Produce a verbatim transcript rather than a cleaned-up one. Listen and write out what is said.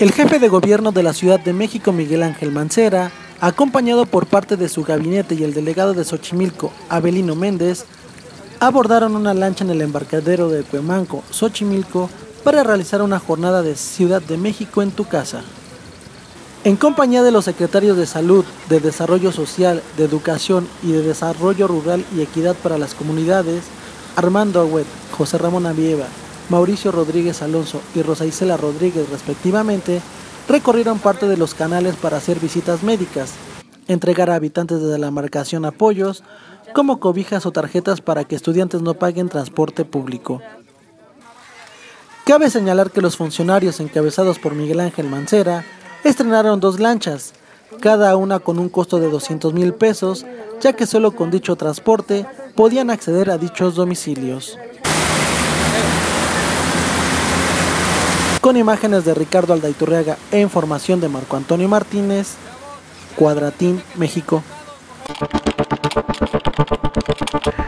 El jefe de gobierno de la Ciudad de México, Miguel Ángel Mancera, acompañado por parte de su gabinete y el delegado de Xochimilco, Avelino Méndez, abordaron una lancha en el embarcadero de Cuemanco, Xochimilco, para realizar una jornada de Ciudad de México en tu casa. En compañía de los secretarios de Salud, de Desarrollo Social, de Educación y de Desarrollo Rural y Equidad para las Comunidades, Armando Agüed, José Ramón Avieva, Mauricio Rodríguez Alonso y Rosa Isela Rodríguez respectivamente, recorrieron parte de los canales para hacer visitas médicas, entregar a habitantes de la marcación apoyos, como cobijas o tarjetas para que estudiantes no paguen transporte público. Cabe señalar que los funcionarios encabezados por Miguel Ángel Mancera estrenaron dos lanchas, cada una con un costo de doscientos mil pesos, ya que solo con dicho transporte podían acceder a dichos domicilios. Con imágenes de Ricardo Aldaiturriaga e información de Marco Antonio Martínez, Cuadratín, México.